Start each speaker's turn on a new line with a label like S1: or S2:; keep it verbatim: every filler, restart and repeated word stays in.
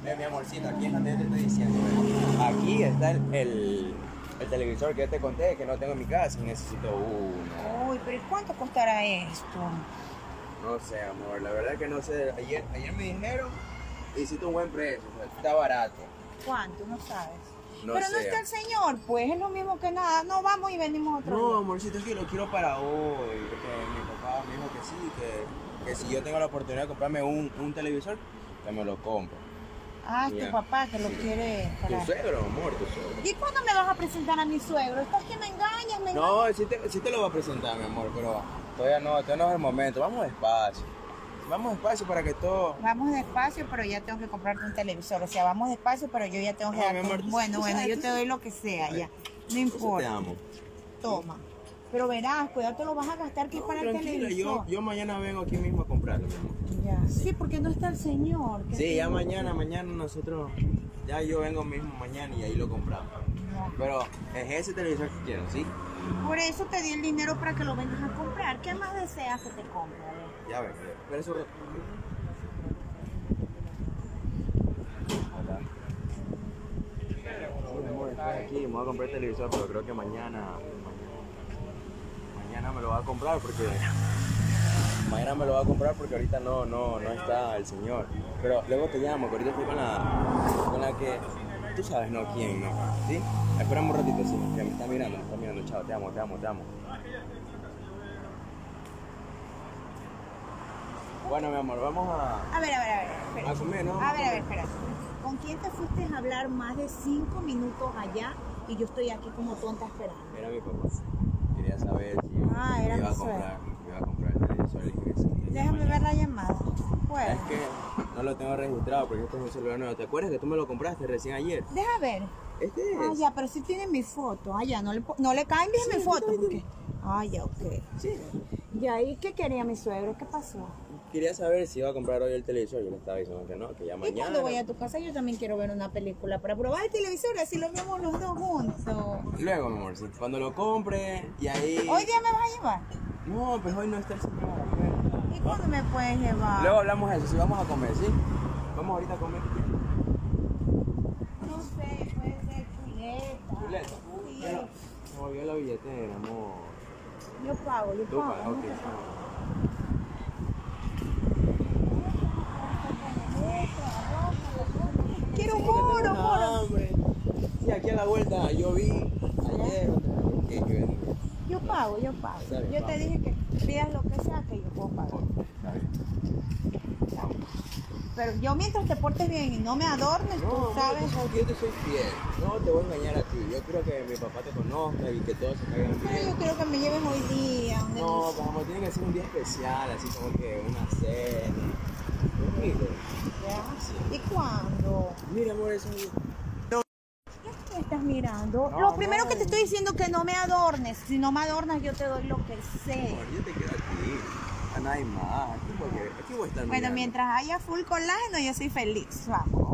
S1: Ve, mi amorcito, aquí es donde yo te estoy diciendo. Ve. Aquí está el, el, el televisor que yo te conté, que no tengo en mi casa y necesito uno.
S2: Uy, pero ¿y cuánto costará esto?
S1: No sé, amor, la verdad que no sé. Ayer, ayer me dijeron, hiciste un buen precio, o sea, está barato.
S2: ¿Cuánto? No sabes.
S1: No
S2: pero
S1: sé.
S2: no está el señor, pues es lo mismo que nada. No, vamos y venimos otro
S1: No,
S2: día.
S1: amorcito, es que lo quiero para hoy, porque mi papá me dijo que sí, que, que si yo tengo la oportunidad de comprarme un, un televisor, que me lo compro.
S2: Ah, es
S1: Ya.
S2: tu papá que lo
S1: Sí.
S2: quiere para...
S1: Tu suegro, amor, tu suegro.
S2: ¿Y cuándo me vas a presentar a mi suegro? ¿Estás que me engañas? ¿Me engañas?
S1: No, sí te, sí te lo voy a presentar, mi amor, pero todavía no, todavía no es el momento. Vamos despacio. Vamos despacio para que todo...
S2: Vamos despacio, pero ya tengo que comprarte un televisor. O sea, vamos despacio, pero yo ya tengo que...
S1: No,
S2: dar-
S1: mi amor, tú-
S2: bueno,
S1: tú
S2: bueno,
S1: sabes,
S2: yo
S1: tú
S2: te
S1: sabes.
S2: doy lo que sea, ya. No
S1: Eso te
S2: importa.
S1: amo.
S2: Toma. Pero verás, cuidado, te lo vas a gastar que es
S1: No,
S2: para el
S1: tranquila,
S2: televisor.
S1: yo, yo mañana vengo aquí mismo a comprarlo, mi amor.
S2: Ya. Sí, porque no está el señor. ¿Qué
S1: Sí,
S2: te-
S1: ya mañana, mañana nosotros... Ya yo vengo mismo mañana y ahí lo compramos.
S2: Ya.
S1: Pero es ese televisor que quiero, ¿sí?
S2: Por eso te di el dinero para que lo vengas a comprar. ¿Qué más deseas que te compre? A ver.
S1: Ya ves, espera su rato. Sí, amor, estoy aquí, me voy a comprar el televisor, pero creo que mañana, mañana, mañana me lo va a comprar porque mañana me lo va a comprar porque ahorita no, no, no está el señor. Pero luego te llamo, que ahorita estoy con la, con la que, tú sabes, no, quién, no, ¿sí? Esperamos un ratito, sí, que me está mirando, me está mirando, chao, te amo, te amo, te amo. Bueno, mi amor, vamos a,
S2: A ver, a ver, a ver. Espera.
S1: a comer, ¿no?
S2: A ver, a ver, espera. ¿Con quién te fuiste a hablar más de cinco minutos allá y yo estoy aquí como tonta esperando?
S1: Era mi papá. Quería saber si yo
S2: Ah, era
S1: iba a
S2: mi
S1: comprar, iba a comprar el televisor. Le dije que sí.
S2: Déjame ver la llamada.
S1: Es
S2: Bueno,
S1: que no lo tengo registrado porque este es un celular nuevo. ¿Te acuerdas que tú me lo compraste recién ayer?
S2: deja ver.
S1: Este es.
S2: Ah, ya, pero sí tiene mi foto. Ah, ya, no le, po- no le cambies
S1: Sí,
S2: mi foto.
S1: sí,
S2: Porque... Ah, ya, ok.
S1: Sí.
S2: Ya, ¿y qué quería mi suegro? ¿Qué pasó?
S1: Quería saber si iba a comprar hoy el televisor. Yo le estaba diciendo que no, que ya
S2: Y
S1: mañana.
S2: cuando voy a tu casa yo también quiero ver una película para probar el televisor, así lo vemos los dos juntos.
S1: Luego, mi amor, sí, cuando lo compre y ahí.
S2: ¿Hoy día me vas a llevar?
S1: No, pues hoy no está el señor.
S2: ¿Y cuándo me puedes llevar?
S1: Luego hablamos de eso, si vamos a comer, ¿sí? Vamos ahorita a comer.
S2: No sé, puede ser chuleta.
S1: Chuleta.
S2: Sí.
S1: Pero me volvió la billetera, amor.
S2: Yo pago, yo
S1: Tú
S2: pago.
S1: pagas,
S2: no
S1: ok.
S2: te pago. Quiero un moro, moro.
S1: Hambre. Sí, aquí a la vuelta yo vi ayer otra vez que que vendía.
S2: Yo pago, yo pago.
S1: Está bien,
S2: Yo te
S1: vamos.
S2: dije que pidas lo que sea que yo puedo pagar.
S1: Ok, está bien. Vamos.
S2: Pero yo mientras te portes bien y no me adornes,
S1: No,
S2: tú
S1: amor,
S2: sabes.
S1: tú sabes que yo te soy fiel. No te voy a engañar a ti. Yo quiero que mi papá te conozca y que todos se caigan
S2: Pero
S1: bien.
S2: yo quiero que me lleves hoy día. donde
S1: No,
S2: mis-
S1: pues amor, tiene que ser un día especial, así como que una cena. Conmigo.
S2: ¿Ya? ¿Y cuándo?
S1: Mira, amor, eso es...
S2: ¿Qué me estás mirando?
S1: No,
S2: Lo primero
S1: no.
S2: que te estoy diciendo es que no me adornes. Si no me adornas, yo te doy lo que sé.
S1: Amor, yo te quiero aquí. A nadie más. Aquí voy a, aquí voy a estar
S2: Bueno,
S1: mirando.
S2: mientras haya full colágeno, yo soy feliz. Vamos.